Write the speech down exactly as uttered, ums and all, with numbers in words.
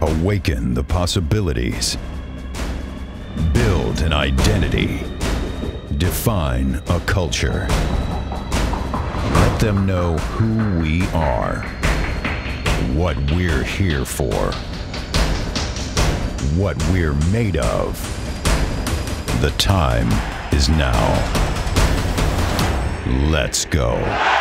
Awaken the possibilities. Build an identity. Define a culture. Let them know who we are, what we're here for, what we're made of. The time is now. Let's go.